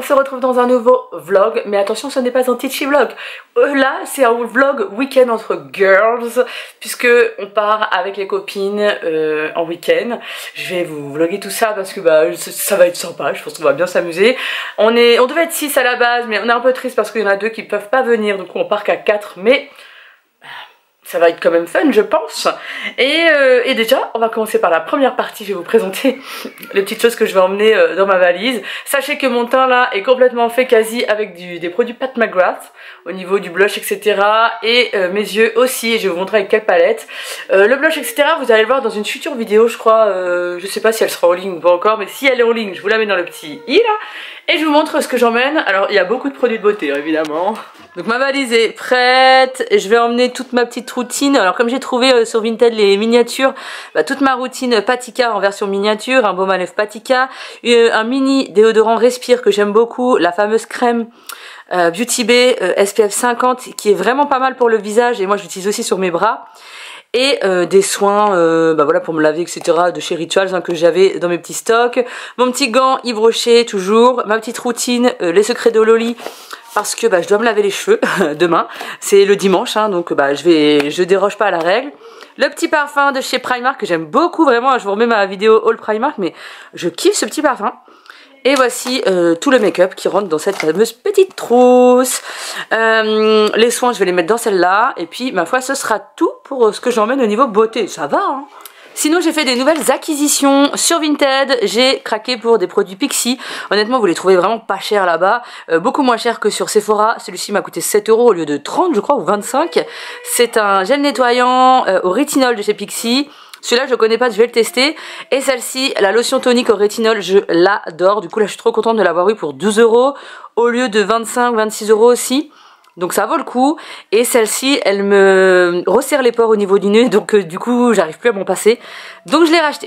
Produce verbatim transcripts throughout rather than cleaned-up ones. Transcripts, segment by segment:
on se retrouve dans un nouveau vlog, mais attention, ce n'est pas un Teachy vlog. Euh, là, c'est un vlog week-end entre girls, puisque on part avec les copines euh, en week-end. Je vais vous vlogger tout ça parce que bah, ça va être sympa, je pense qu'on va bien s'amuser. On est, on devait être six à la base, mais on est un peu triste parce qu'il y en a deux qui ne peuvent pas venir, donc on part qu'à quatre, mais ça va être quand même fun, je pense. Et, euh, et déjà, on va commencer par la première partie. Je vais vous présenter les petites choses que je vais emmener euh, dans ma valise. Sachez que mon teint là est complètement fait quasi avec du, des produits Pat McGrath au niveau du blush, et cetera. Et euh, mes yeux aussi. Et je vais vous montrer avec quelle palette. Euh, le blush, et cetera. Vous allez le voir dans une future vidéo, je crois. Euh, je sais pas si elle sera en ligne ou pas encore, mais si elle est en ligne, je vous la mets dans le petit i là. Et je vous montre ce que j'emmène. Alors, il y a beaucoup de produits de beauté, évidemment. Donc ma valise est prête, je vais emmener toute ma petite routine. Alors comme j'ai trouvé euh, sur Vinted les miniatures, bah, toute ma routine Patika en version miniature, un baume à lèvres Patika, euh, un mini déodorant Respire que j'aime beaucoup, la fameuse crème euh, Beauty Bay euh, S P F cinquante qui est vraiment pas mal pour le visage et moi je l'utilise aussi sur mes bras. Et euh, des soins euh, bah voilà, pour me laver, et cetera de chez Rituals hein, que j'avais dans mes petits stocks. Mon petit gant Yves Rocher toujours, ma petite routine euh, les secrets de Loli. Parce que bah, je dois me laver les cheveux demain, c'est le dimanche, hein, donc bah, je vais, je déroge pas à la règle. Le petit parfum de chez Primark que j'aime beaucoup, vraiment, je vous remets ma vidéo All Primark, mais je kiffe ce petit parfum. Et voici euh, tout le make-up qui rentre dans cette fameuse petite trousse. Euh, les soins, je vais les mettre dans celle-là. Et puis, ma foi, ce sera tout pour euh, ce que j'emmène au niveau beauté. Ça va, hein. Sinon j'ai fait des nouvelles acquisitions sur Vinted, j'ai craqué pour des produits Pixi. Honnêtement vous les trouvez vraiment pas chers là-bas, euh, beaucoup moins cher que sur Sephora. Celui-ci m'a coûté sept euros au lieu de trente je crois ou vingt-cinq. C'est un gel nettoyant euh, au rétinol de chez Pixi. Celui-là je connais pas, je vais le tester. Et celle-ci, la lotion tonique au rétinol, je l'adore. Du coup là je suis trop contente de l'avoir eu pour douze euros au lieu de vingt-cinq vingt-six euros aussi. Donc ça vaut le coup, et celle-ci elle me resserre les pores au niveau du nez, donc euh, du coup j'arrive plus à m'en passer, donc je l'ai racheté.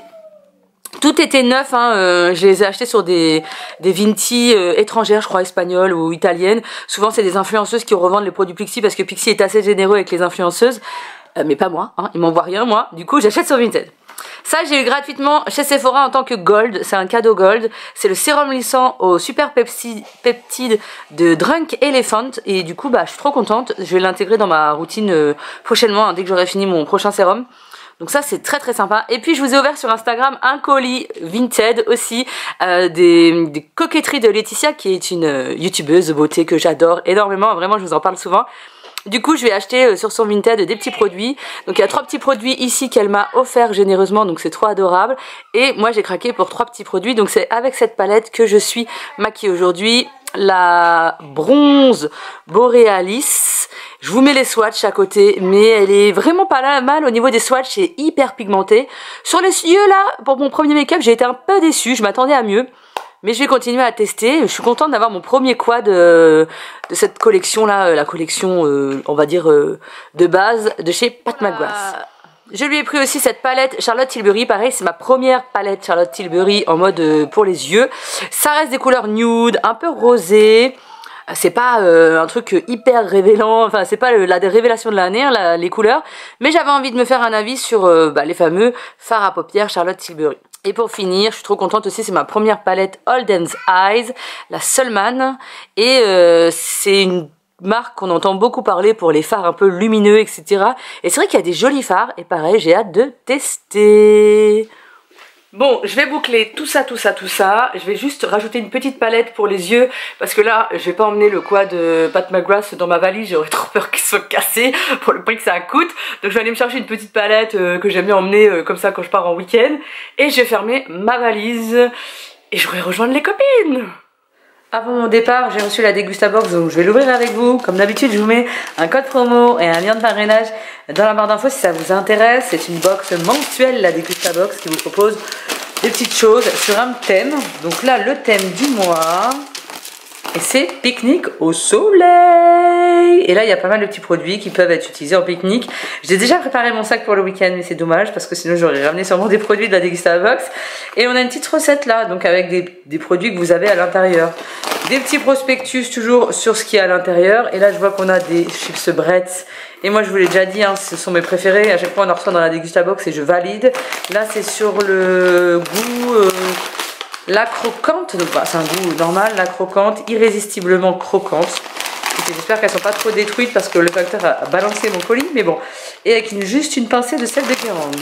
Tout était neuf, hein, euh, je les ai achetés sur des, des Vinti euh, étrangères, je crois espagnoles ou italiennes. Souvent c'est des influenceuses qui revendent les produits Pixi parce que Pixi est assez généreux avec les influenceuses, euh, mais pas moi, hein, ils m'envoient rien moi, du coup j'achète sur Vinted. Ça j'ai eu gratuitement chez Sephora en tant que gold, c'est un cadeau gold, c'est le sérum lissant au super peptide, peptide de Drunk Elephant et du coup bah je suis trop contente, je vais l'intégrer dans ma routine euh, prochainement hein, dès que j'aurai fini mon prochain sérum. Donc ça c'est très très sympa. Et puis je vous ai ouvert sur Instagram un colis Vinted aussi, euh, des, des coquetteries de Laetitia qui est une euh, youtubeuse de beauté que j'adore énormément, vraiment je vous en parle souvent. Du coup je vais acheter sur son Vinted des petits produits. Donc il y a trois petits produits ici qu'elle m'a offert généreusement, donc c'est trop adorable. Et moi j'ai craqué pour trois petits produits, donc c'est avec cette palette que je suis maquillée aujourd'hui. La bronze Borealis. Je vous mets les swatchs à côté, mais elle est vraiment pas mal au niveau des swatchs, c'est hyper pigmenté. Sur les yeux là, pour mon premier make-up j'ai été un peu déçue, je m'attendais à mieux. Mais je vais continuer à tester. Je suis contente d'avoir mon premier quad euh, de cette collection là, la collection euh, on va dire euh, de base de chez Pat McGrath. Je lui ai pris aussi cette palette Charlotte Tilbury, pareil c'est ma première palette Charlotte Tilbury en mode euh, pour les yeux. Ça reste des couleurs nude, un peu rosé. C'est pas euh, un truc hyper révélant, enfin c'est pas le, la révélation de l'année hein, les couleurs. Mais j'avais envie de me faire un avis sur euh, bah, les fameux fards à paupières Charlotte Tilbury. Et pour finir, je suis trop contente aussi, c'est ma première palette Holden's Eyes, la Solman. Et euh, c'est une marque qu'on entend beaucoup parler pour les fards un peu lumineux, et cetera. Et c'est vrai qu'il y a des jolis fards, et pareil, j'ai hâte de tester. Bon, je vais boucler tout ça, tout ça, tout ça. Je vais juste rajouter une petite palette pour les yeux. Parce que là, je vais pas emmener le quad de Pat McGrath dans ma valise. J'aurais trop peur qu'il soit cassé pour le prix que ça coûte. Donc je vais aller me chercher une petite palette euh, que j'aime bien emmener euh, comme ça quand je pars en week-end. Et je vais fermer ma valise. Et je vais rejoindre les copines. Avant mon départ, j'ai reçu la Degustabox, donc je vais l'ouvrir avec vous. Comme d'habitude, je vous mets un code promo et un lien de parrainage dans la barre d'infos si ça vous intéresse. C'est une box mensuelle, la Degustabox, qui vous propose des petites choses sur un thème. Donc là, le thème du mois, et c'est pique-nique au soleil. Et là, il y a pas mal de petits produits qui peuvent être utilisés en pique-nique. J'ai déjà préparé mon sac pour le week-end, mais c'est dommage parce que sinon j'aurais ramené sûrement des produits de la Degustabox. Et on a une petite recette là, donc avec des, des produits que vous avez à l'intérieur. Des petits prospectus toujours sur ce qu'il y a à l'intérieur. Et là, je vois qu'on a des chips Bretz. Et moi, je vous l'ai déjà dit, hein, ce sont mes préférés. À chaque fois, on en reçoit dans la Degustabox et je valide. Là, c'est sur le goût... Euh, La croquante, donc bah, c'est un goût normal, la croquante, irrésistiblement croquante. J'espère qu'elles sont pas trop détruites parce que le facteur a balancé mon colis, mais bon. Et avec une, juste une pincée de sel de Guérande.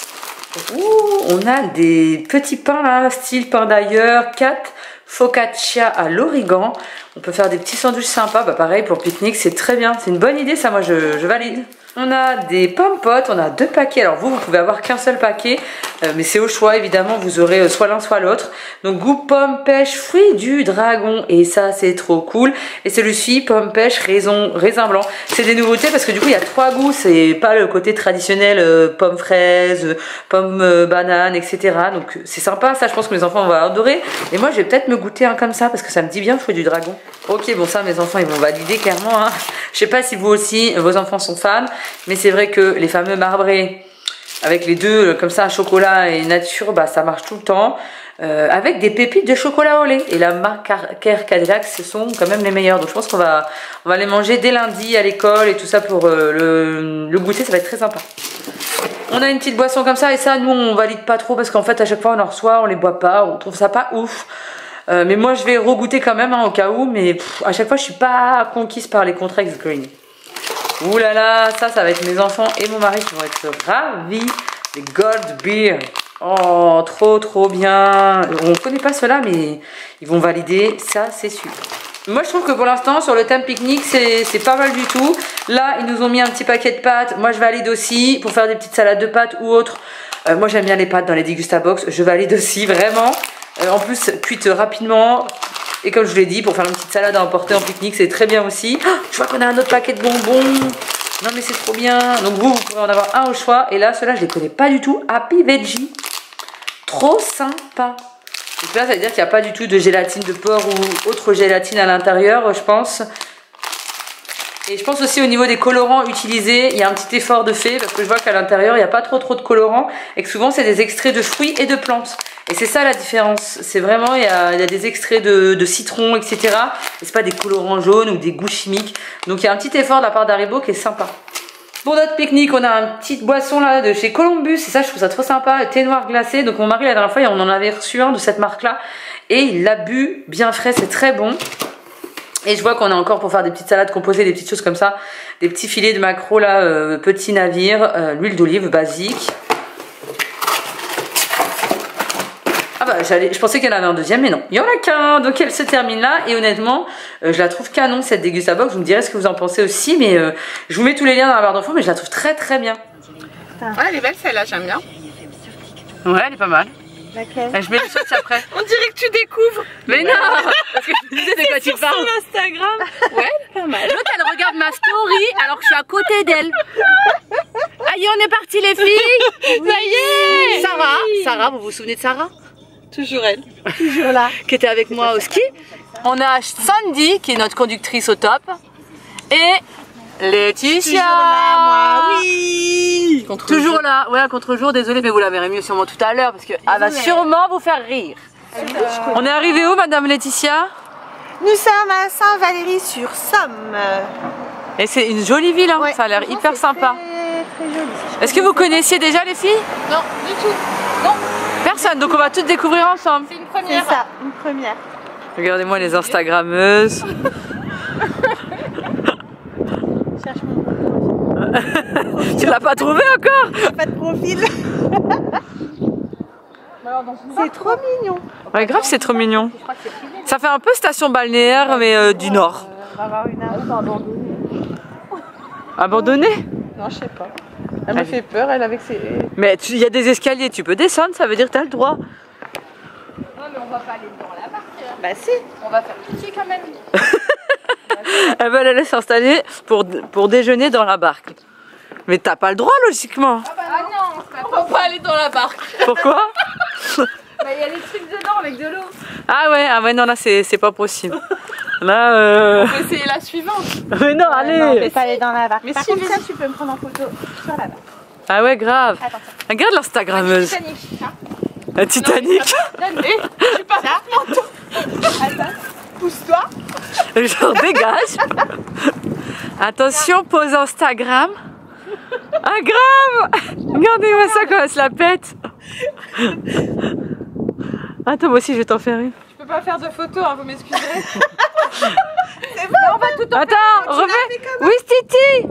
Ouh, on a des petits pains là, style pain d'ailleurs, quatre focaccia à l'origan. On peut faire des petits sandwichs sympas, bah pareil pour pique-nique, c'est très bien, c'est une bonne idée ça, moi je, je valide. On a des pommes potes, on a deux paquets. Alors vous, vous pouvez avoir qu'un seul paquet, euh, mais c'est au choix évidemment, vous aurez euh, soit l'un soit l'autre. Donc goût pomme pêche fruit du dragon, et ça c'est trop cool. Et celui-ci pomme pêche raisin, raisin blanc. C'est des nouveautés parce que du coup il y a trois goûts, c'est pas le côté traditionnel euh, pomme fraise, euh, pomme euh, banane, et cetera. Donc c'est sympa, ça je pense que mes enfants vont adorer. Et moi je vais peut-être me goûter un comme ça parce que ça me dit bien fruit du dragon. Ok, bon ça mes enfants ils vont valider clairement, hein. Je sais pas si vous aussi, vos enfants sont fans. Mais c'est vrai que les fameux marbrés avec les deux comme ça, chocolat et nature, bah ça marche tout le temps. Euh, avec des pépites de chocolat au lait. Et la marque Care Cadillac, ce sont quand même les meilleurs. Donc je pense qu'on va, on va les manger dès lundi à l'école et tout ça pour euh, le, le goûter, ça va être très sympa. On a une petite boisson comme ça et ça, nous on valide pas trop parce qu'en fait à chaque fois on en reçoit, on les boit pas, on trouve ça pas ouf. Euh, mais moi je vais regoûter quand même hein, au cas où, mais pff, à chaque fois je suis pas conquise par les Contrex Green. Ouh là là, ça, ça va être mes enfants et mon mari qui vont être ravis. Les Gold Beer. Oh, trop trop bien. On ne connaît pas cela, mais ils vont valider. Ça, c'est sûr. Moi, je trouve que pour l'instant, sur le thème pique-nique, c'est pas mal du tout. Là, ils nous ont mis un petit paquet de pâtes. Moi, je valide aussi pour faire des petites salades de pâtes ou autres. Euh, moi, j'aime bien les pâtes dans les Degustabox. Je valide aussi, vraiment. Euh, en plus, cuites rapidement. Et comme je vous l'ai dit, pour faire une petite salade à emporter en pique-nique, c'est très bien aussi. Oh, je vois qu'on a un autre paquet de bonbons. Non mais c'est trop bien. Donc vous, vous pourrez en avoir un au choix. Et là, ceux-là, je les connais pas du tout. Happy Veggie. Trop sympa. Donc là, ça veut dire qu'il n'y a pas du tout de gélatine de porc ou autre gélatine à l'intérieur, je pense. Et je pense aussi au niveau des colorants utilisés, il y a un petit effort de fait parce que je vois qu'à l'intérieur, il n'y a pas trop trop de colorants et que souvent, c'est des extraits de fruits et de plantes. Et c'est ça la différence. C'est vraiment, il y a, il y a des extraits de, de citron, et cetera. Et c'est pas des colorants jaunes ou des goûts chimiques. Donc il y a un petit effort de la part d'Haribo qui est sympa. Pour notre pique-nique, on a une petite boisson là de chez Columbus. Et ça, je trouve ça trop sympa. Le thé noir glacé. Donc mon mari, la dernière fois, on en avait reçu un de cette marque-là. Et il l'a bu bien frais. C'est très bon. Et je vois qu'on a encore pour faire des petites salades composées, des petites choses comme ça. Des petits filets de maquereau là, euh, petits navires. Euh, L'huile d'olive basique. Ah bah je pensais qu'il y en avait un deuxième mais non, il y en a qu'un, donc elle se termine là et honnêtement euh, je la trouve canon cette Degustabox, vous me direz ce que vous en pensez aussi mais euh, je vous mets tous les liens dans la barre d'infos mais je la trouve très très bien. Ouais elle est belle celle-là, j'aime bien. Ouais elle est pas mal. Laquelle? Je mets le swatch après. On dirait que tu découvres. Mais ouais. Non parce que je me disais de quoi tu parles. Sur son Instagram. Ouais elle est pas mal. L'autre elle regarde ma story alors que je suis à côté d'elle. Aïe on est parti les filles. Oui. Ça y est. Sarah, Sarah, vous vous souvenez de Sarah? Toujours elle, toujours là. Qui était avec moi au ski. On a Sandy qui est notre conductrice au top. Et Laetitia. Toujours là, moi, oui. Contre toujours là, ouais, à contre-jour, désolé, mais vous la verrez mieux sûrement tout à l'heure parce qu'elle va sûrement vous faire rire. On est arrivé où, Madame Laetitia? Nous sommes à Saint-Valery-sur-Somme. Et c'est une jolie ville, hein. Ouais, ça a l'air hyper sympa. Très, très joli. Est-ce que vous connaissiez déjà les filles? Non, du tout. Non. Personne, donc on va toutes découvrir ensemble. C'est une première. C'est ça, une première. Regardez-moi les Instagrammeuses. Cherche mon profil. Tu l'as pas trouvé encore? Pas de profil. C'est trop mignon. Ouais, grave, c'est trop mignon. Ça fait un peu station balnéaire, mais euh, du nord. On va avoir une arme abandonnée. Abandonnée? Non, je sais pas. Elle me fait peur, elle avec ses... Mais il y a des escaliers, tu peux descendre, ça veut dire que tu as le droit. Non, mais on va pas aller dans la barque. Bah si. On va faire pipi quand même. Elle va aller s'installer pour, pour déjeuner dans la barque. Mais t'as pas le droit, logiquement. Ah bah non, ah non on va pas aller dans la barque. Pourquoi? Bah il y a les trucs dedans avec de l'eau. Ah ouais, ah ouais, non, là c'est pas possible. Là, euh... on peut essayer la suivante. Mais non, ouais, allez. Non, on peut pas aller dans la barque. Mais par si, contre, ça, tu peux me prendre en photo sur la barque. Ah ouais, grave. Attends, regarde l'Instagrammeuse. Titanic. Hein. La Titanic. Non, mais, je suis pas là. Attends, pousse-toi. Genre dégage. Attention, pose Instagram. Ah grave. Regardez-moi ça quand elle se la pète. Attends, moi aussi je vais t'en faire une. Je peux pas faire de photos, hein, vous m'excuserez. C'est bon, on va tout en Attends, remets. Oui, Titi.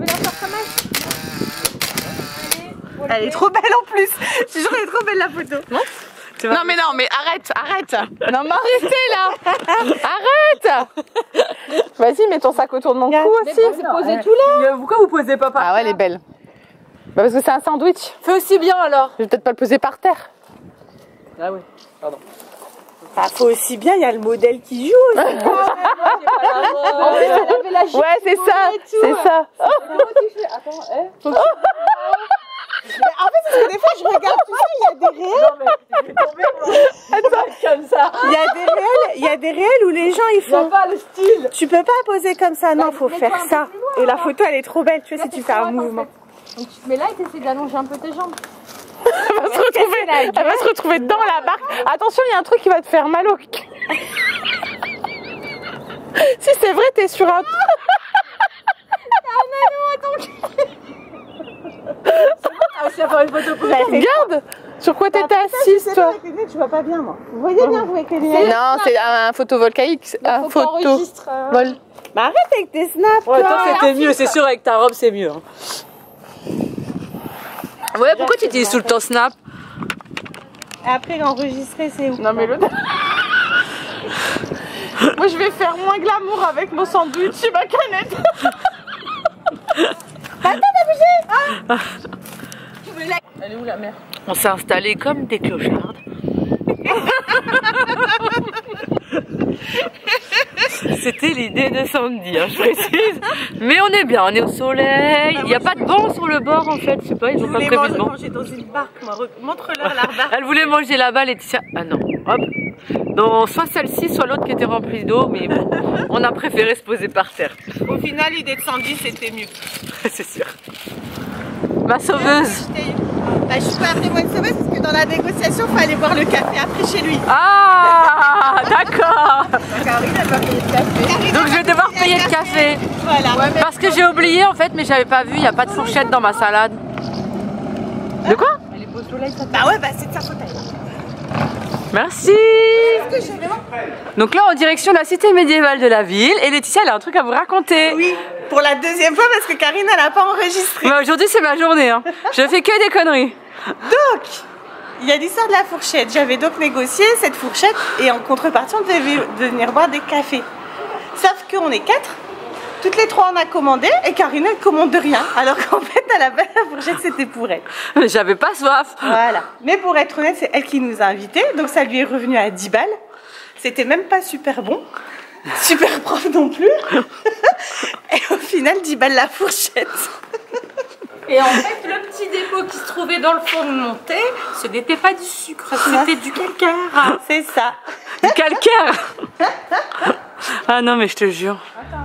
Elle, elle est trop belle en plus. Je suis sûre qu'elle est trop belle la photo. Non, non mais non, mais arrête, arrête. Non mais arrêtez là. Arrête. Vas-y, mets ton sac autour de mon cou aussi. C'est posé tout là. Pourquoi vous posez pas par Ah ouais, elle est belle. Bah parce que c'est un sandwich. Fais aussi bien alors. Je vais peut-être pas le poser par terre. Ah oui, pardon. Ah, faut aussi bien, il y a le modèle qui joue aussi. En plus, elle avait la jupe. Ouais, c'est ça, c'est ça. Attends, eh. En fait, c'est que des fois, je regarde tout ça, il y a des réels. Non, mais je vais tomber pour comme ça. Il y a des réels, il y a des réels où les gens ils font. pas le style. Tu peux pas poser comme ça, non, faut faire ça. Et la photo, elle est trop belle, tu vois, si tu fais un mouvement. Donc tu te mets là et t'essaies d'allonger un peu tes jambes. Elle va, se retrouver, elle va se retrouver dans la barque. Attention, il y a un truc qui va te faire mal au cul. Si c'est vrai, t'es sur un... Ah, aussi, avoir une photo pour Regarde. Sur quoi t'étais assise, toi? Avec les lunettes, je vois pas bien, moi. Vous voyez bien, vous, avec les lunettes? Non, c'est un photovoltaïque. Un photo. Vol. Bah arrête avec tes snaps, Ouais, toi. toi c'était mieux, c'est sûr, avec ta robe c'est mieux. Hein. Ouais, pourquoi tu utilises tout le temps Snap? Après, enregistrer, c'est où? Non, mais l'autre. Moi, je vais faire moins glamour avec mon sandwich et ma canette. Attends, t'as bougé. Elle est où la mer? On s'est installés comme des clochardes. C'était l'idée de Sandy, hein, je précise. Mais on est bien, on est au soleil. Il n'y a pas de banc sur le bord en fait. Je sais pas, ils ont pas prévu de banc. manger dans une barque, moi. Montre-leur la barque. Elle voulait manger là-bas, Laetitia. Ah non, hop. Donc soit celle-ci, soit l'autre qui était remplie d'eau. Mais bon, on a préféré se poser par terre. Au final, l'idée de Sandy, c'était mieux. C'est sûr. Ma sauveuse. Bah, je suis pas après moi une sauveuse parce que dans la négociation, il fallait boire le café après chez lui. Ah, d'accord. Karine, elle va payer le café. Donc je vais devoir payer le café. Voilà. Parce que j'ai oublié en fait, mais j'avais pas vu, il n'y a pas de fourchette dans ma salade. De quoi? Elle est beau soleil, ça. Bah ouais, bah c'est de sa faute. Merci. Donc là en direction de la cité médiévale de la ville et Laetitia elle a un truc à vous raconter. Oui, pour la deuxième fois parce que Karine elle a pas enregistré. Mais aujourd'hui c'est ma journée, hein. Je fais que des conneries. Donc, il y a l'histoire de la fourchette. J'avais donc négocié cette fourchette et en contrepartie on devait venir boire des cafés. Sauf qu'on est quatre. Toutes les trois on a commandé et Karine elle commande rien. Alors qu'en fait à la base la fourchette c'était pour elle. Mais j'avais pas soif. Voilà. Mais pour être honnête c'est elle qui nous a invités. Donc ça lui est revenu à dix balles. C'était même pas super bon. Super propre non plus. Et au final dix balles la fourchette. Et en fait, le petit dépôt qui se trouvait dans le fond de mon thé, ce n'était pas du sucre, c'était du calcaire. C'est ça. Du calcaire. Ah non mais je te jure.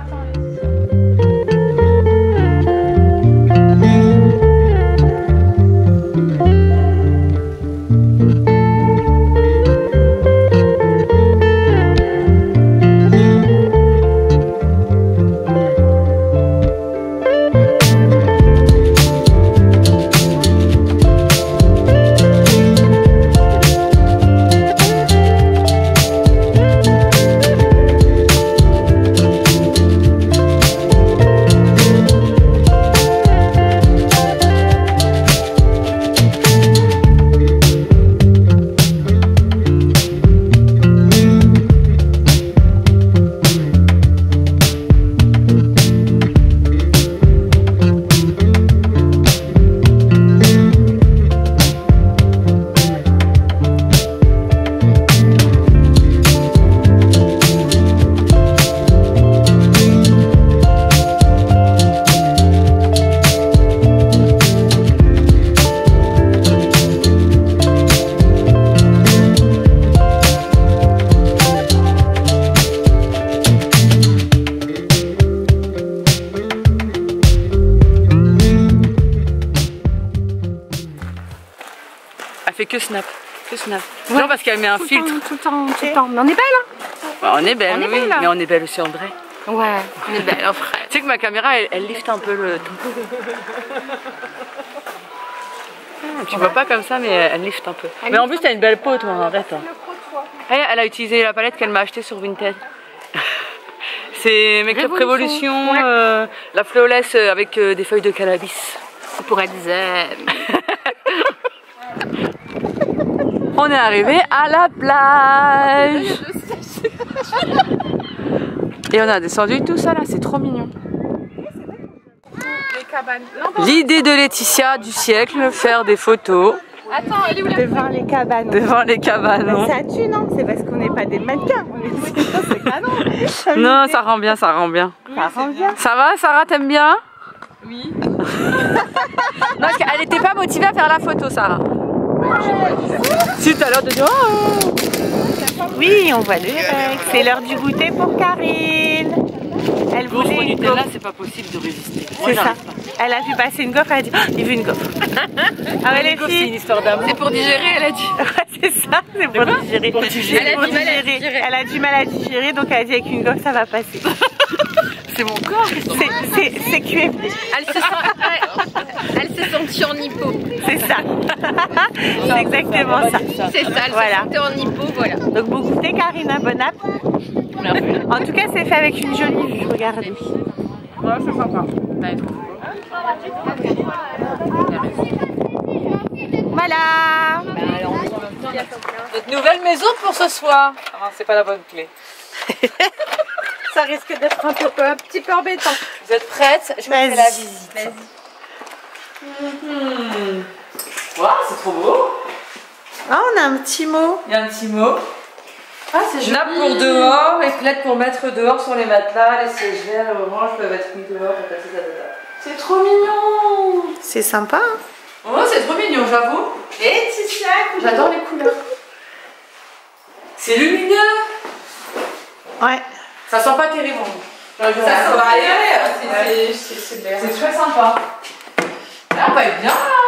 Fait que snap, que snap. Ouais. Non parce qu'elle met un tout filtre. Temps, tout le temps, tout le temps. Mais on est belle hein. Ouais, on est belle, on est oui, belle, mais on est belle aussi en vrai. Ouais, on est belle en vrai. Tu sais que ma caméra elle, elle lift un peu le ton. Ah, tu vois pas comme ça mais elle lift un peu. Elle mais en plus t'as une belle peau toi, arrête. Hein. Hey, elle a utilisé la palette qu'elle m'a achetée sur Vinted. C'est Make Up Révolution, ouais. euh, la flawless avec euh, des feuilles de cannabis. C'est pour être zen. On est arrivé à la plage. Et on a descendu tout ça là, c'est trop mignon. L'idée de Laetitia du siècle, faire des photos. Attends, elle est où la devant les cabanes. Devant les cabanes. Mais ça tue, non? C'est parce qu'on n'est pas des mannequins. C'est canon. Non, ça rend bien, ça rend bien. Ça rend bien. Ça va, Sarah, t'aimes bien? Oui. Non, elle était pas motivée à faire la photo, Sarah. Si, t'as l'air de dire oh. Oui, on voit le direct. C'est l'heure du goûter pour Karine. Elle voulait une gaufre. Là, c'est pas possible de résister. C'est ça. Elle a vu passer une gaufre, elle a dit oh, il veut une gaufre. Ah ouais, les filles. C'est une histoire d'amour. C'est pour digérer, elle a dit. C'est ça, c'est pour digérer. Pour digérer. Elle a du mal à digérer. Elle a du mal à digérer, donc elle a dit avec une gaufre ça va passer. C'est mon corps. C'est Q F D. Elle se sent, elle se sentit en hypo. C'est ça. C'est exactement ça. C'est ça, elle voilà. se sentait en hypo, voilà. Donc bon goûter Karina, bon app. En tout cas c'est fait avec une jolie vue, regardez. Ouais, c'est sympa. Voilà. Notre nouvelle maison pour ce soir. Ah, c'est pas la bonne clé. Ça risque d'être un, peu, un petit peu embêtant. Vous êtes prêtes? Je vous fais la visite. Mmh. Wow, c'est trop beau. Ah, on a un petit mot. Il y a un petit mot. Ah, c'est joli. Nappe pour dehors et plaid pour mettre dehors sur les matelas. Les sièges verts et orange peuvent être mis dehors pour passer ta tata. C'est trop mignon. C'est sympa. Hein? Oh, c'est trop mignon, j'avoue. Et Laetitia, j'adore les couleurs. C'est lumineux. Ouais. Ça sent pas terrible. Ça, ça va aller. C'est très sympa. Là, on va être bien là.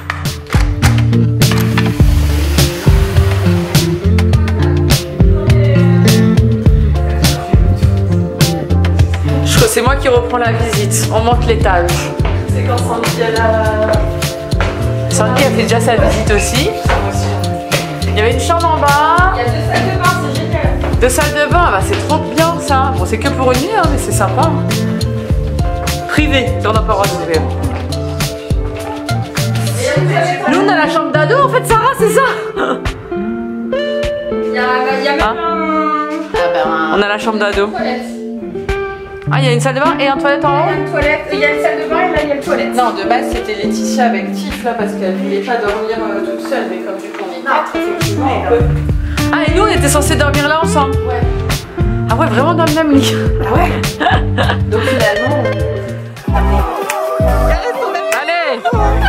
Je crois que c'est moi qui reprends la visite. On monte l'étage. C'est quand Sandy elle a... Sandy a fait déjà sa visite aussi. Il y avait une chambre en bas. Il y a deux salles de bain, c'est génial. Deux salles de bain, bah, c'est trop bien ça. Bon, c'est que pour une nuit, hein, mais c'est sympa. Privé, on n'a pas le droit d'ouvrir. Nous, on a la chambre d'ado en fait, Sarah, c'est ça? Il y a, il y a même hein un... Ah ben, on a la chambre d'ado. Ah, il y a une salle de bain et un toilette en haut? Il y a une toilette, il y a une salle de bain et là il y a une toilette. Non, de base c'était Laetitia avec Tiff là parce qu'elle voulait pas dormir euh, toute seule, mais comme du coup on est quatre, effectivement on peut. Ah, et nous on était censés dormir là ensemble? Ouais. Ah ouais, vraiment dans le même lit? Ah ouais. Donc finalement... Allez.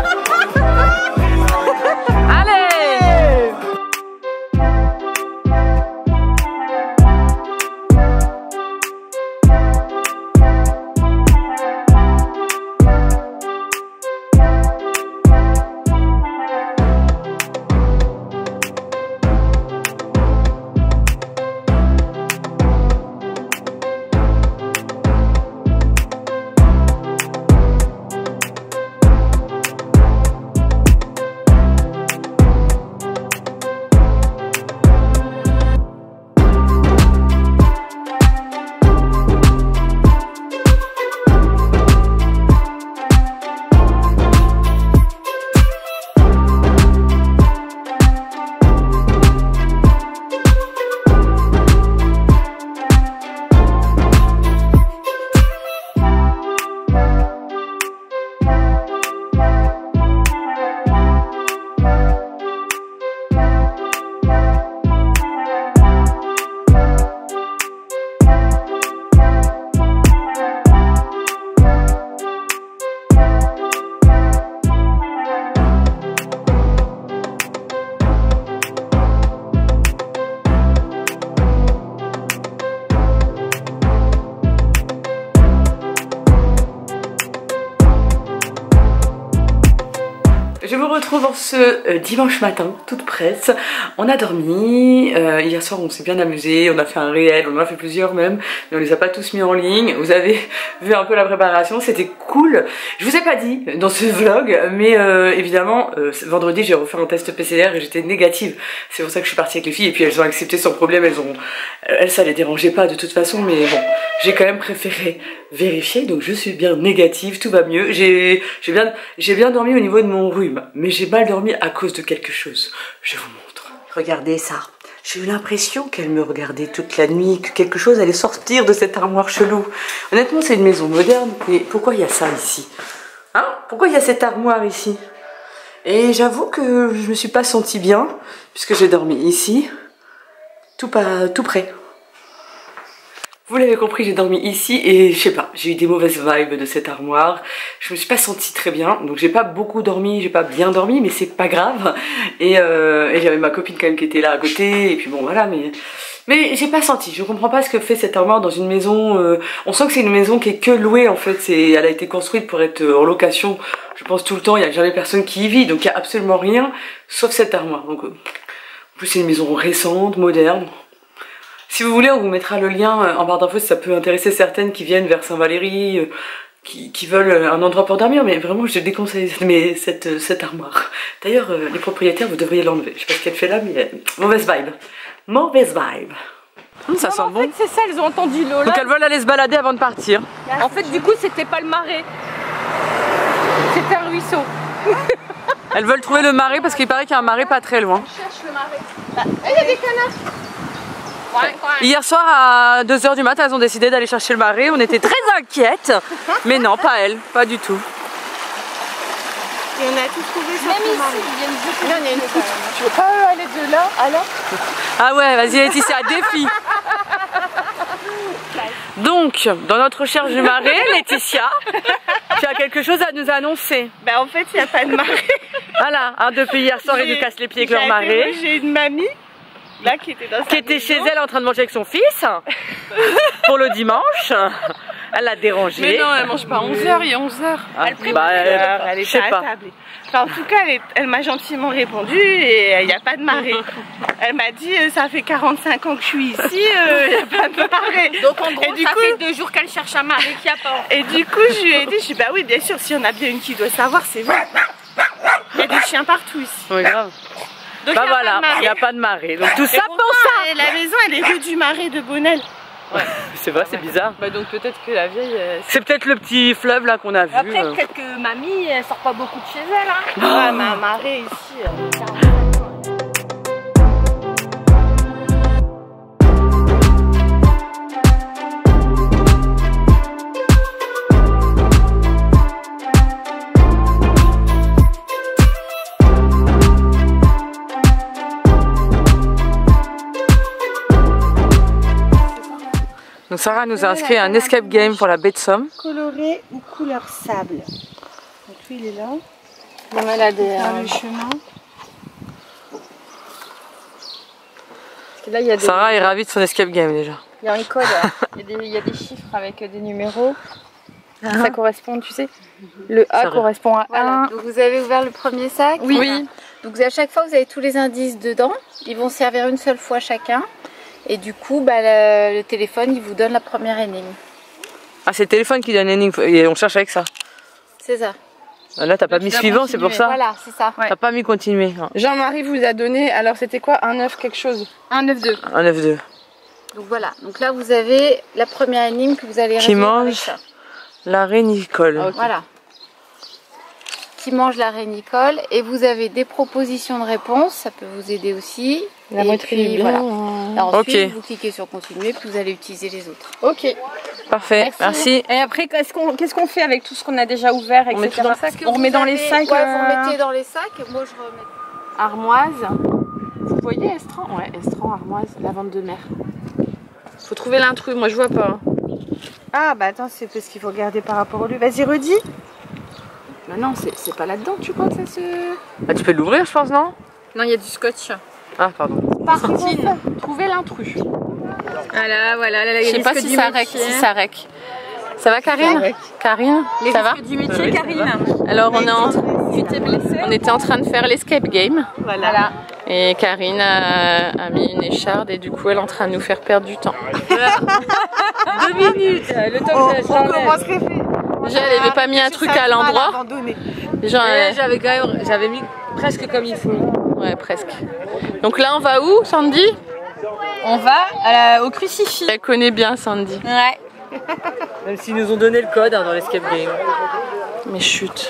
ce euh, dimanche matin, toute presse. On a dormi, euh, hier soir on s'est bien amusé, on a fait un réel, on en a fait plusieurs même, mais on les a pas tous mis en ligne. Vous avez vu un peu la préparation, c'était cool. Je vous ai pas dit dans ce vlog, mais euh, évidemment, euh, vendredi j'ai refait un test P C R et j'étais négative. C'est pour ça que je suis partie avec les filles et puis elles ont accepté sans problème, elles ont... Elles, ça les dérangeait pas de toute façon, mais bon, j'ai quand même préféré vérifier, donc je suis bien négative, tout va mieux. J'ai bien, j'ai bien dormi au niveau de mon rhume, mais j'ai mal dormi à cause de quelque chose. Je vous montre. Regardez ça. J'ai eu l'impression qu'elle me regardait toute la nuit, que quelque chose allait sortir de cette armoire chelou. Honnêtement, c'est une maison moderne, mais pourquoi il y a ça ici? Hein? Pourquoi il y a cette armoire ici? Et j'avoue que je me suis pas sentie bien, puisque j'ai dormi ici, tout, pas, tout près. Vous l'avez compris, j'ai dormi ici et je sais pas, j'ai eu des mauvaises vibes de cette armoire. Je me suis pas sentie très bien, donc j'ai pas beaucoup dormi, j'ai pas bien dormi, mais c'est pas grave. Et, euh, et j'avais ma copine quand même qui était là à côté, et puis bon voilà, mais... Mais j'ai pas senti, je comprends pas ce que fait cette armoire dans une maison. Euh, on sent que c'est une maison qui est que louée en fait, elle a été construite pour être en location, je pense tout le temps, il y a jamais personne qui y vit, donc il y a absolument rien, sauf cette armoire. Donc, euh, en plus c'est une maison récente, moderne. Si vous voulez, on vous mettra le lien en barre d'infos si ça peut intéresser certaines qui viennent vers Saint-Valéry, euh, qui, qui veulent un endroit pour dormir, mais vraiment je déconseille mais cette, cette armoire. D'ailleurs, euh, les propriétaires, vous devriez l'enlever. Je sais pas ce qu'elle fait là, mais euh, mauvaise vibe. Mauvaise vibe. Hum, ça non, sent en bon. fait, c'est ça, elles ont entendu Lola. Donc elles veulent aller se balader avant de partir. En fait, du coup, c'était pas le marais. C'était un ruisseau. Elles veulent trouver le marais parce qu'il paraît qu'il y a un marais pas très loin. On cherche le marais. Ah, il y a des canards. Hier soir à deux heures du matin, elles ont décidé d'aller chercher le marais. On était très inquiètes. Mais non, pas elles, pas du tout. Et on a tout trouvé sur Même le ici, marais. il y a une boucle. Là, il y a une poutre. Tu veux pas aller de là à là? Ah ouais, vas-y Laetitia, défi. Donc, dans notre recherche du marais, Laetitia, tu as quelque chose à nous annoncer. Bah en fait, il n'y a pas de marais. Voilà, un depuis hier soir, ils nous cassent les pieds avec leur marais. J'ai une mamie. Là, qui était, dans qui était chez elle en train de manger avec son fils pour le dimanche. Elle l'a dérangé. Mais non, elle mange pas à onze heures, il y a onze heures. Ah, elle prépare, bah, elle, elle est je sais pas à pas. table. Enfin, en tout cas, elle, est, elle m'a gentiment répondu et il n'y a pas de marée. Elle m'a dit, ça fait quarante-cinq ans que je suis ici, il n'y a pas de marée. Donc en gros, et du ça coup, fait deux jours qu'elle cherche un mari qui a pas. Et du coup, je lui ai dit, je suis bah oui, bien sûr, s'il y en a bien une qui doit savoir, c'est vous. Il y a des chiens partout ici. Oui, grave. Donc, bah voilà, il n'y a pas de marée. Donc tout ça pour pour ça. La maison, elle est rue du Marais de Bonnel. Ouais. C'est vrai, c'est bizarre. Bah donc peut-être que la vieille... Euh, c'est peut-être le petit fleuve là qu'on a vu. Après, euh. peut-être que mamie, elle sort pas beaucoup de chez elle. Hein. Oh. Ah, ma marée ici. Euh, Donc Sarah nous a inscrit un escape game pour la baie de Somme. Coloré ou couleur sable. Donc lui il est là. Non, elle a des, dans euh... le chemin. Là, il y a des... Sarah est ravie de son escape game déjà. Il y a un code, il y a des, il y a des chiffres avec des numéros. Uh-huh. Ça correspond, tu sais. Le A correspond à voilà. un. Donc vous avez ouvert le premier sac. Oui. oui. Donc à chaque fois vous avez tous les indices dedans. Ils vont servir une seule fois chacun. Et du coup, bah, le, le téléphone, il vous donne la première énigme. Ah, c'est le téléphone qui donne l'énigme et on cherche avec ça. C'est ça. Ah, là, t'as pas mis suivant, c'est pour ça. Voilà, c'est ça. Ouais. T'as pas mis continuer. Jean-Marie vous a donné, alors c'était quoi? Un neuf quelque chose? Un neuf deux. Un neuf deux. Donc voilà. Donc là, vous avez la première énigme que vous allez résoudre. Qui mange la rénicole. Okay. Voilà. Qui mange la rénicole. Et vous avez des propositions de réponse. Ça peut vous aider aussi. La moitié du voilà. bien. Alors ensuite, okay. vous cliquez sur continuer, puis vous allez utiliser les autres. Ok. Parfait, merci. merci. Et après, qu'est-ce qu'on qu'est-ce qu'on fait avec tout ce qu'on a déjà ouvert, et cetera. On, dans on remet dans les sacs. Ouais, euh... vous remettez dans les sacs. Et moi, je remets. Armoise. Vous voyez estran? Ouais, estran, armoise, lavande de mer. Faut trouver l'intrus, moi je vois pas. Ah bah attends, c'est parce qu'il faut regarder par rapport au lieu. Vas-y, redis. Bah non, c'est pas là-dedans, tu crois que ça se... Ah, tu peux l'ouvrir, je pense, non? Non, il y a du scotch. Ah, pardon. Martine, trouvez l'intrus. Voilà, voilà, là, là, il y a je sais pas si ça, rec, si ça rec. Ça va, Karine? Ça Karine, les ça va du métier, Karine. Alors, on est en... tu t'es blessée. On était en train de faire l'escape game. Voilà. Voilà. Et Karine a, a mis une écharde et du coup elle est en train de nous faire perdre du temps. Deux minutes, le temps On, que ça on commencerait fait. Déjà elle avait pas mis un truc à l'endroit. Genre, Ouais, j'avais quand même, j'avais mis presque comme il faut. ouais presque. Donc là on va où Sandy? On va à la, au crucifix. Elle connaît bien Sandy. Ouais. Même s'ils nous ont donné le code hein, dans l'escape game. Mais chut.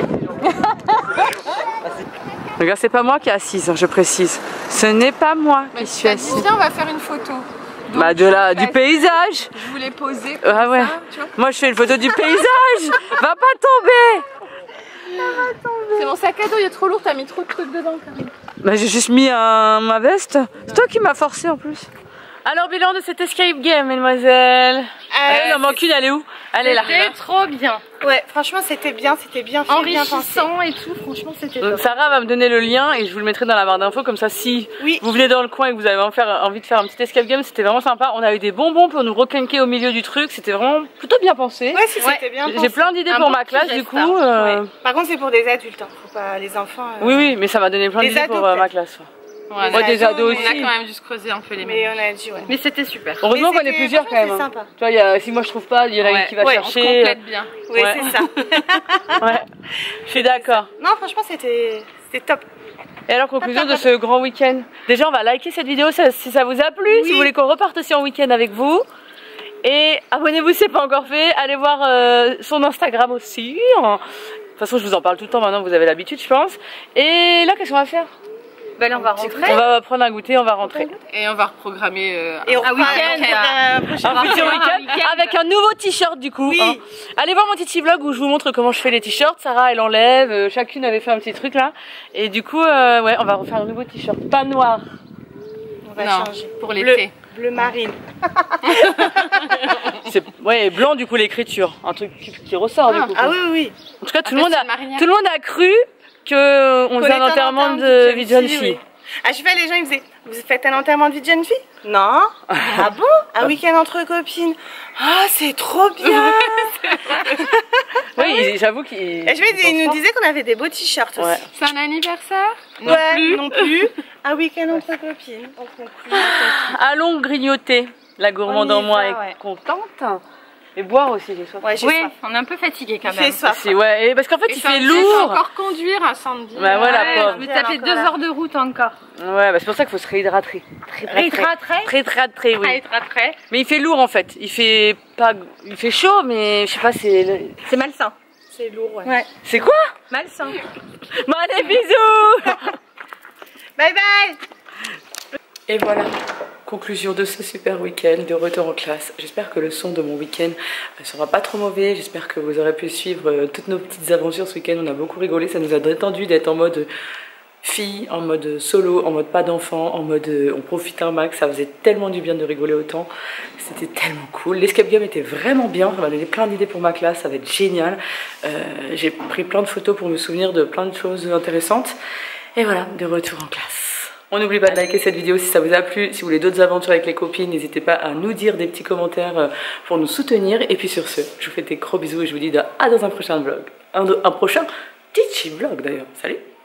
Regarde, c'est pas moi qui est assise, hein, je précise. Ce n'est pas moi qui suis assise. Viens on va faire une photo. Donc, Bah de la, du paysage. je voulais poser comme Ah ouais. ça, tu vois. Moi je fais une photo du paysage. Va pas tomber. C'est mon sac à dos, il est trop lourd, t'as mis trop de trucs dedans Karine. Bah j'ai juste mis un, ma veste. C'est toi qui m'as forcé en plus. Alors bilan de cet escape game, mesdemoiselles. Euh, Il en manque une, elle est où? Elle est là. C'était trop bien. Ouais, franchement, c'était bien, c'était bien fait, bien pensé. Enrichissant et tout, franchement, c'était Donc top. Sarah va me donner le lien et je vous le mettrai dans la barre d'infos comme ça si Oui. vous venez dans le coin et que vous avez envie de faire, envie de faire un petit escape game, c'était vraiment sympa. On a eu des bonbons pour nous requinquer au milieu du truc, c'était vraiment plutôt bien pensé. Ouais, si, c'était bien J'ai pensé. plein d'idées Un pour bon ma petit classe geste, du coup. hein. euh, Ouais. Par contre, c'est pour des adultes, hein. Faut pas les enfants. euh, Oui oui, mais ça m'a donné plein Les d'idées pour ados, euh, ma peut-être. classe. Ouais, Moi, des ados On aussi. a quand même dû se creuser un peu les Mais mains. on a dit, ouais. Mais c'était super. Heureusement Mais qu'on est c'était- plusieurs quand même. franchement, hein. c'est sympa. Tu vois, il y a, si moi je trouve pas, il y en a Ouais. une qui va Ouais, chercher. On se complète bien. Oui, Ouais. c'est ça. Ouais, je suis d'accord. Non, franchement, c'était c'était top. Et alors, conclusion de ce grand week-end. Déjà, on va liker cette vidéo ça- si ça vous a plu, si Oui. vous voulez qu'on reparte aussi en week-end avec vous. Et abonnez-vous si c'est pas encore fait. Allez voir euh, son Instagram aussi. De toute façon, je vous en parle tout le temps maintenant, vous avez l'habitude, je pense. Et là, qu'est-ce qu'on va faire? Ben là, on va rentrer. On va prendre un goûter, on va rentrer. Et on va reprogrammer euh, Et on Un repart week-end, pour un prochain Un futur un week-end week-end. avec un nouveau t-shirt du coup. Oui. hein. Allez voir mon petit vlog où je vous montre comment je fais les t-shirts. Sarah elle enlève, euh, chacune avait fait un petit truc là. Et du coup, euh, ouais, on va refaire un nouveau t-shirt. Pas noir. On va non, changer. pour l'été. Bleu marine. C'est ouais, et blanc du coup l'écriture. Un truc qui, qui ressort du coup. Ah oui, oui, oui. En tout cas, tout, Ah, le monde c'est a, une marinière. tout le monde a cru que on faisait un était enterrement enterrement de vie de jeune fille. oui. À chaque fois, les gens ils faisaient, vous faites un enterrement de vie de jeune fille? Non. Ah bon? Un week-end entre copines. Ah, c'est trop bien. Oui, j'avoue qu'il. Et je vais, ils nous disaient qu'on avait des beaux t-shirts Ouais. aussi. C'est un anniversaire? Ouais, non plus. Un week-end entre copines. On conclut. Allons grignoter. La gourmande On y en moi va, est ouais. contente. Et boire aussi, j'ai soif. Ouais, j'ai Oui, soif. on est un peu fatigué quand Il même. fait soif. C'est- ouais, et parce qu'en fait, Et il ça fait me fait lourd. encore conduire à samedi. Bah voilà, Ouais, pauvre. je vais taper deux heures de route encore. Ouais, bah c'est pour ça qu'il faut se réhydrater. Très, très, très, Réhydrater. très, très, très, oui. Réhydrater. Mais il fait lourd en fait. Il fait pas, il fait chaud, mais je sais pas, c'est. C'est malsain. C'est lourd, ouais. Ouais. C'est quoi? Malsain. Bon allez, bisous. Bye bye. Et voilà, conclusion de ce super week-end de retour en classe. J'espère que le son de mon week-end ne sera pas trop mauvais. J'espère que vous aurez pu suivre euh, toutes nos petites aventures ce week-end. On a beaucoup rigolé, ça nous a détendu d'être en mode fille, en mode solo, en mode pas d'enfant, en mode euh, on profite un max. Ça faisait tellement du bien de rigoler autant. C'était tellement cool. L'escape game était vraiment bien. Ça m'a donné plein d'idées pour ma classe. Ça va être génial. Euh, J'ai pris plein de photos pour me souvenir de plein de choses intéressantes. Et voilà, de retour en classe. On n'oublie pas de liker cette vidéo si ça vous a plu. Si vous voulez d'autres aventures avec les copines, n'hésitez pas à nous dire des petits commentaires pour nous soutenir. Et puis sur ce, je vous fais des gros bisous et je vous dis à dans un prochain vlog. Un, un prochain Teachy vlog d'ailleurs. Salut!